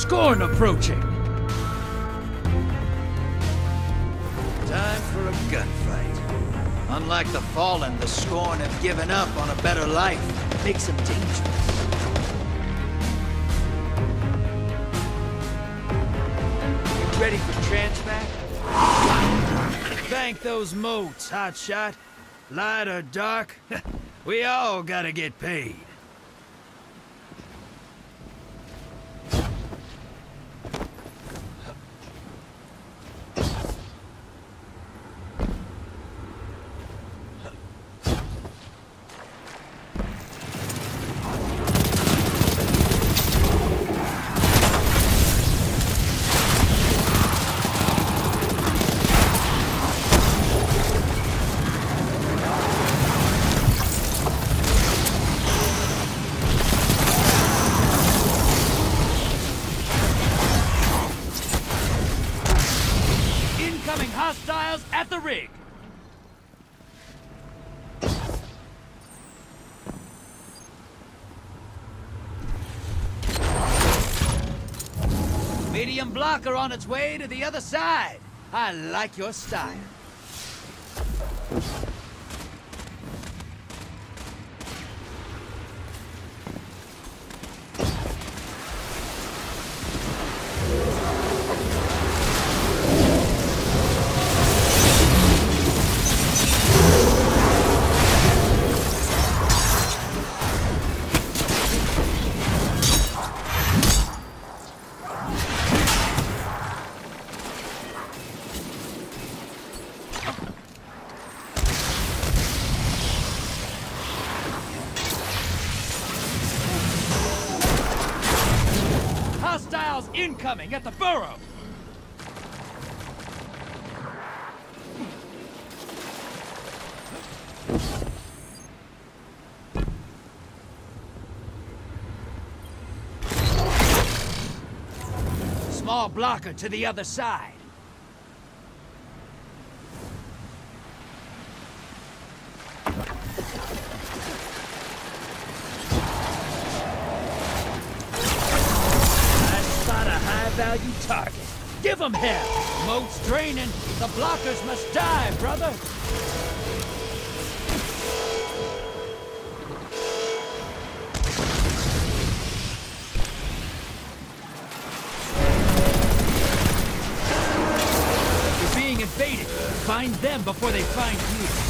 Scorn approaching! Time for a gunfight. Unlike the Fallen, the Scorn have given up on a better life. Makes them dangerous. You ready for transmat? Thank those moats, hotshot. Light or dark, we all gotta get paid. Hostiles at the rig! Medium blocker on its way to the other side. I like your style. Hostiles incoming at the burrow! Small blocker to the other side. High-value target. Give them hell! Moat's draining. The blockers must die, brother! You're being invaded. Find them before they find you.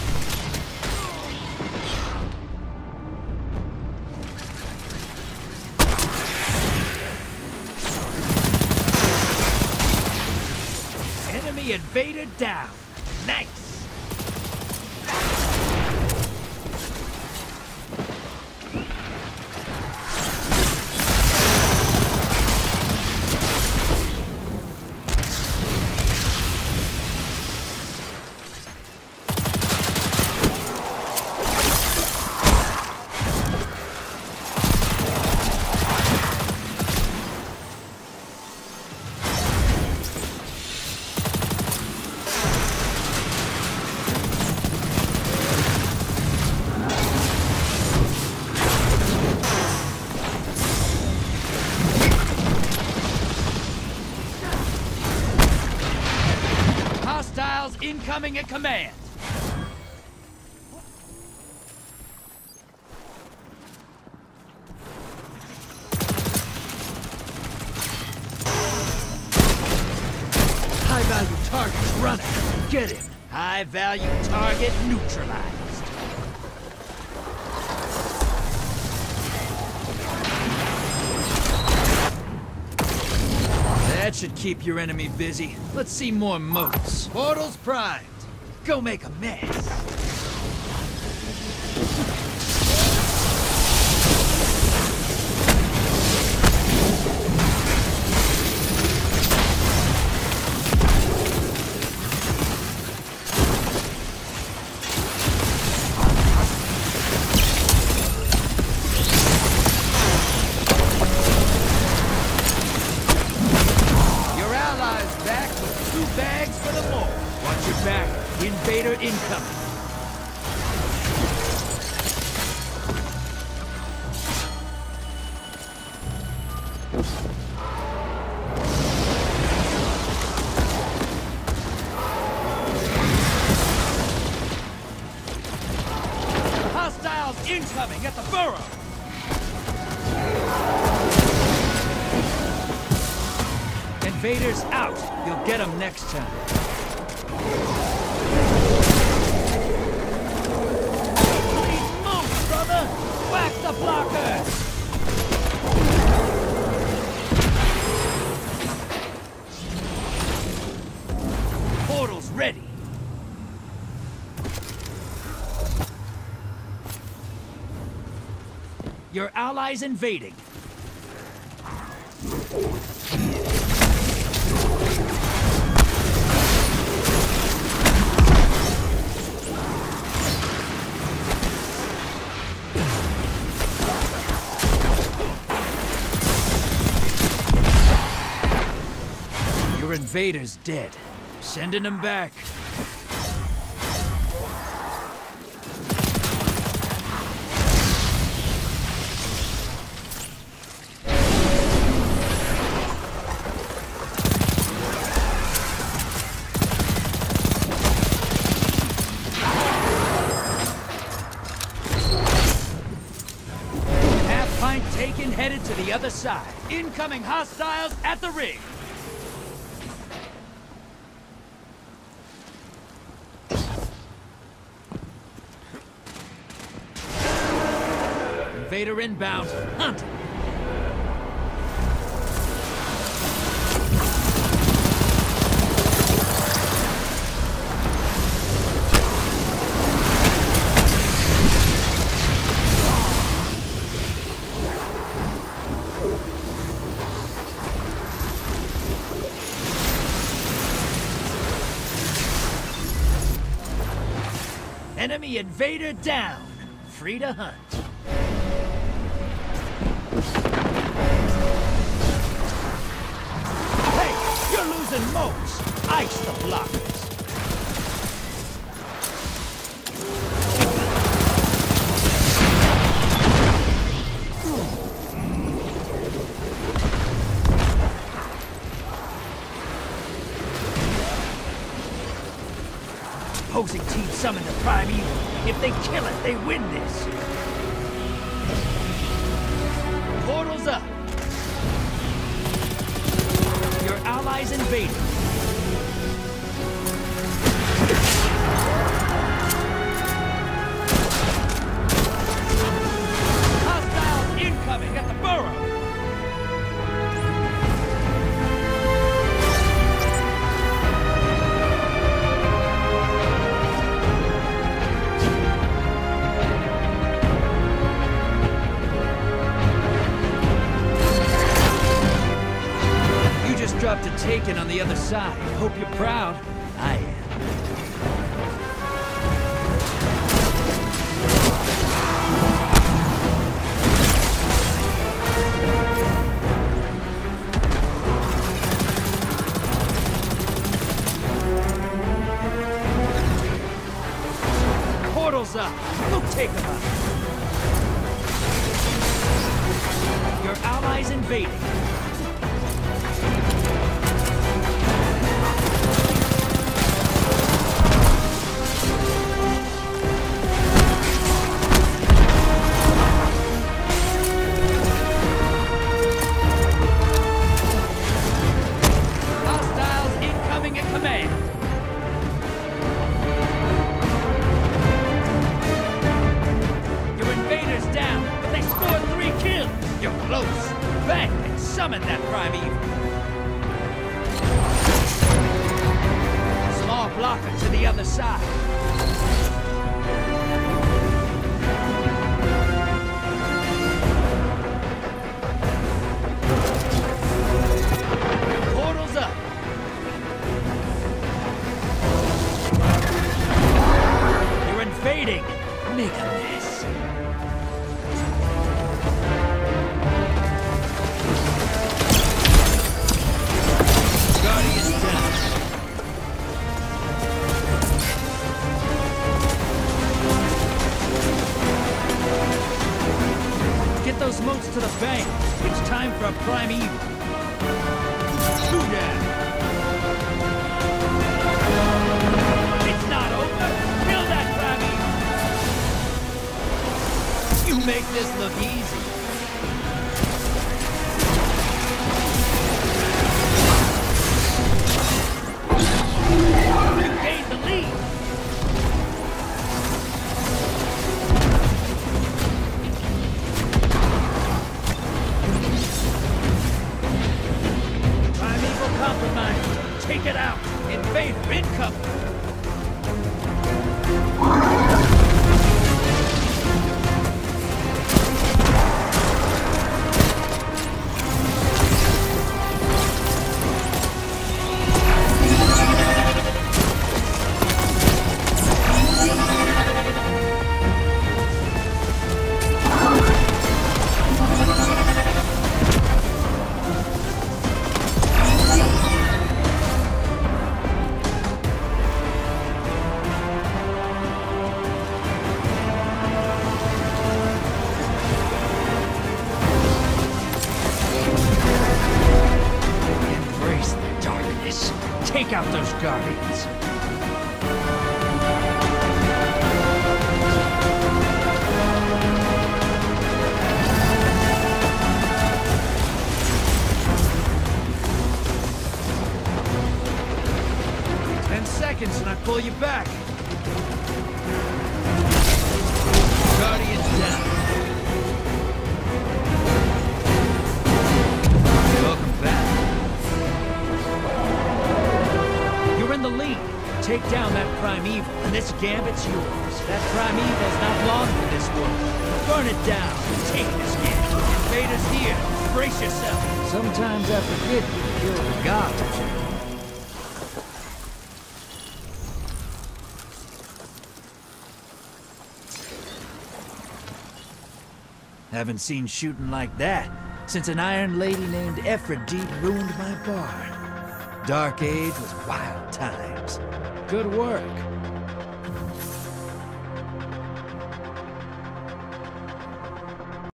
Enemy invader down. Nice. Hostiles incoming at command. High-value target's running. Get him. High-value target neutralized. That should keep your enemy busy. Let's see more moats. Portals primed. Go make a mess. Bags for the more. Watch your back. Invader incoming. incoming at the burrow! Invaders out! You'll get them next time. Please move, brother! Whack the blockers! Portal's ready. Your allies invading. Your invader's dead. Sending him back. Half pint taken, headed to the other side. Incoming hostiles at the ring. Invader inbound. Hunt! Enemy invader down. Free to hunt. And moats, ice the blockers. Opposing team summoned the Primeval. If they kill it, they win this. Portal's up. Your allies invading. Hostiles incoming at the burrow. Dropped a taken on the other side. Hope you're proud. I am. Portal's up. Go take them out. Your allies invading. Summon that Primeval. Small blocker to the other side. Portal's up. You're invading. Make a mess. Get those moats to the bank. It's time for a Primeval. Shoot down. It's not over. Kill that Primeval. You make this look easy. You gained the lead. Primeval compromise. Take it out. Invader incoming. Take out those guardians. Seconds and I pull you back. Guardians down. Welcome back. You're in the lead. Take down that Primeval, and this gambit's yours. That Primeval's not long for this world. Burn it down. Take this gambit. Invaders here. Brace yourself. Sometimes I forget you killed the gods. Haven't seen shooting like that since an Iron Lady named Aphrodite ruined my bar. Dark Age was wild times. Good work.